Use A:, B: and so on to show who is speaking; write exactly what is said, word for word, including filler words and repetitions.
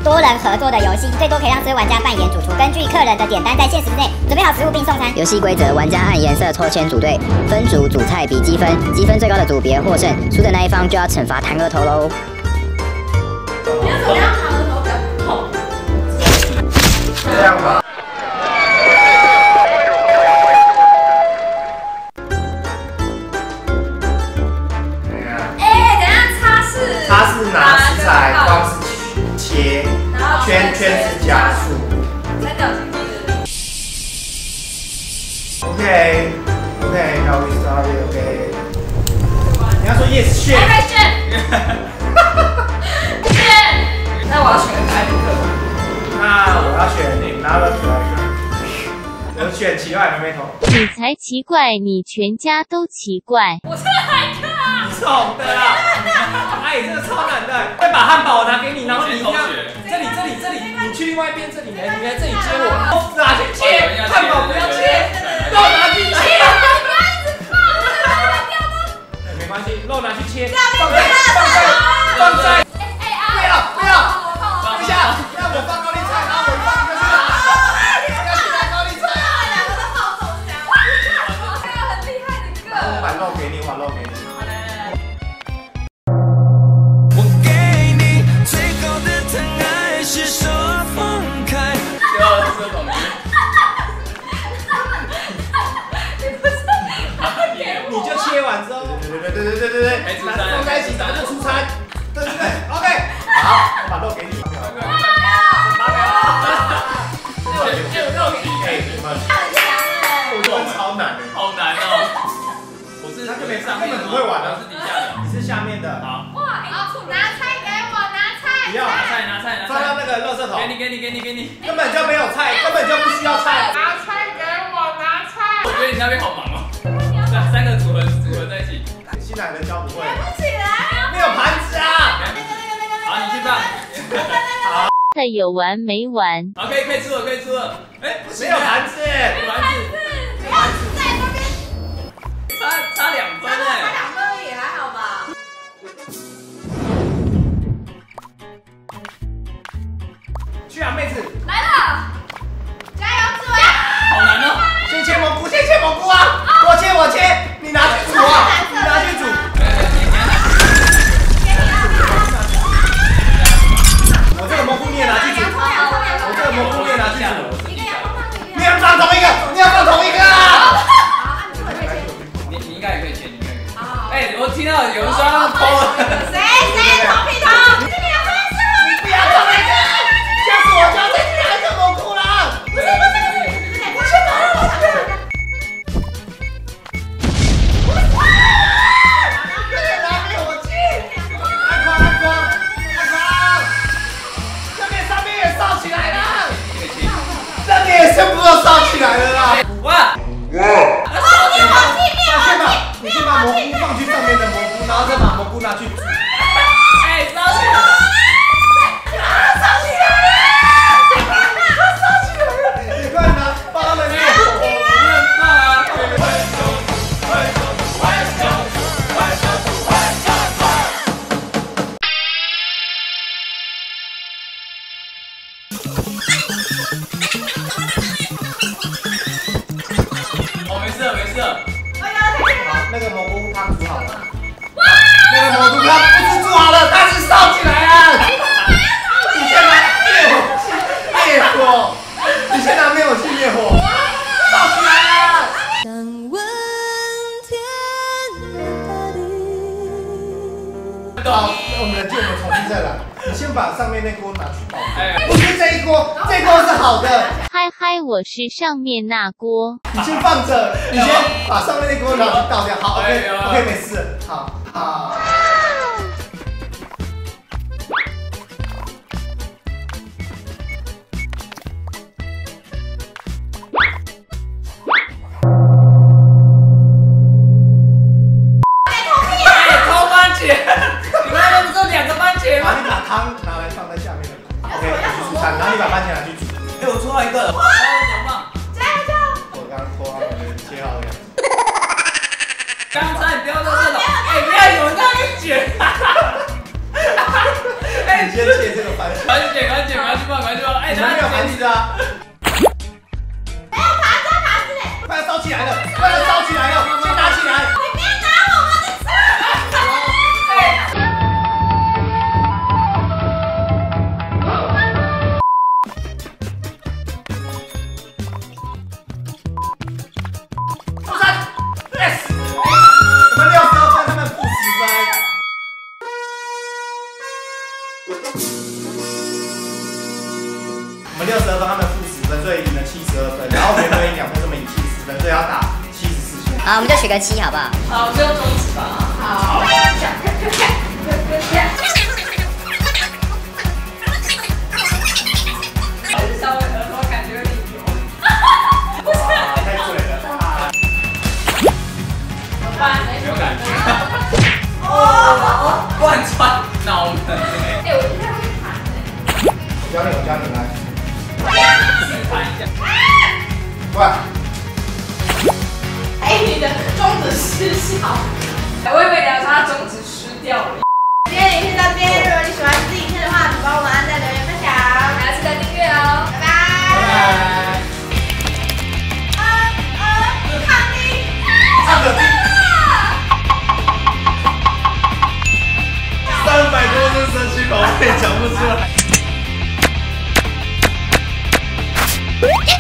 A: 多人合作的游戏，最多可以让所有玩家扮演主厨，根据客人的点单，在限时内准备好食物并送餐。游戏规则：玩家按颜色抽签组队，分组组菜比积分，积分最高的组别获胜，输的那一方就要惩罚弹额头喽。
B: 你要怎么样弹额头比较痛？
C: 这样吧。 它是拿食材，光是切，圈圈是加速。
B: 三角形的。
C: OK OK， now we start it. OK。你要说 yes 选。
B: 还选。选。那我要选哪一个？
C: 那我要选 another flavor。我选奇怪妹妹头。
D: 你才奇怪，你全家都奇怪。
B: 我是海克啊。
C: 你懂的啦。 哎，这个超难的！会把汉堡拿给你，然后你一定要这里这里这里，你去另外一边这里来，你来这里接我，拿去切，汉堡不要切，肉拿去切。不要一直放，没关系，肉拿去切，放在放在放在。哎啊！不要不要，等一下，让我放高丽菜，然后我放这个。要去拿高丽菜。两个都好手枪。还有很厉害的歌。我把肉给你，我把肉给你。 你就切完之后，对对对对对对对，拿放在一起，咱们就出餐，对对对 ，OK， 好，我把肉给你，八秒，八秒，六六六给你，哎，你们，我觉得超难的，
E: 好难哦，我是
C: 他根本上面不会玩的，
E: 是底下的，
C: 你是下面的，好，
B: 哇，拿菜给我，拿菜，
C: 不要
E: 拿菜拿菜拿菜，
C: 放到那个垃圾桶，
E: 给你给你给你给你，
C: 根本就没有菜，根本就不需要菜，
B: 拿菜给我，拿菜，
E: 我觉得你那边好忙哦。 三个组合组合在一起，
C: 新来的教不会，
B: 不起来，
C: 没有盘子啊！
E: 好，你去放。
C: 好，
D: 的有完没完？
E: 好，可以可以出了，可以出了。哎，
C: 没有盘子，
E: 没有盘子，
B: 没盘子在那边，
E: 差差两分哎，
B: 差两分也还好吧。
C: 去啊，妹子，
B: 来了，加油，志伟！
E: 好难哦。
C: 先切蘑菇，先切蘑菇啊！我切我切，你拿去煮啊！你拿去煮。我这个蘑菇你也拿去煮。我这个蘑菇你也拿去煮。你要放同一个，你要放同一个啊！
E: 你你应该也可以切，你应该可以。哎，我听到有人说要偷了。
B: 谁谁偷皮头？你
C: 不要同一个，下次我就要再去拿一个蘑菇了。不是不是。 全部都烧起来了啦！
E: 哇
C: 哇！放进我去灭火器，你先把蘑菇放去上面的蘑菇，然后再把蘑菇拿去煮。
E: 哎，烧起来了！
C: 烧起来了！烧起来了！你快拿，帮他们灭火！
E: 不能放啊！
C: 那个蘑菇汤煮好了。那个蘑菇汤不是煮好了，它是烧起来了。你先拿灭火器灭火，你先拿灭火器灭火，烧起来了。想问天大地。好，那我们冷静，我们重新再来。你先把上面那锅拿去爆。不是这一锅，这锅是好的。
D: 嗨嗨，我是上面那锅。
C: 你先放着，你先把上面那锅拿去倒掉。好 ，OK OK， 没事。好，好。
E: 偷番茄！你刚才不是两个番茄吗？
C: 你把汤拿来放在下面的 ，OK， 我去煮餐，然后你把番茄拿去煮。
E: 哎，我出好一个了。
B: 加油加油！
C: 我刚刚拖好了，切好了。
E: 刚才你不要在这种，哎，不要有人在那边卷。哎，
C: 哎，先切这个番茄，
E: 快点，快点，快去放，快去放！哎，
C: 你们没有盘子啊？
B: 没有爬抓爬子嘞！
C: 快要烧起来了，快要烧起来了，先拿起来！
B: 你不要拿我，我的车！
C: 三 S， 我们六十二分，他们负十分。我们六十二分，他们负十分，所以赢了七十二分。然后原本赢两分，他们赢七十分，所以要打七十四分。
A: 好，我们就取个七，好不好？
B: 好，我就用中指吧。好。稍微额头感觉有点油。不是，
C: 太醉了。
B: 怎么办？
E: 没有感觉。哦，贯穿脑门。
B: 哎，我不太会弹哎。
C: 我教你，我教你来。
E: 试弹一下。
C: 过
B: 哎，你的中指失效。我以为你要说他中指失掉了。今天影片到这边，如果你喜欢这支影片的话，请帮我们按赞、留言、分享，还要记得订阅哦。拜拜。
C: 拜拜。
B: 呃呃，抗冰。
C: 唱个冰。三百多次神奇宝贝讲不出来。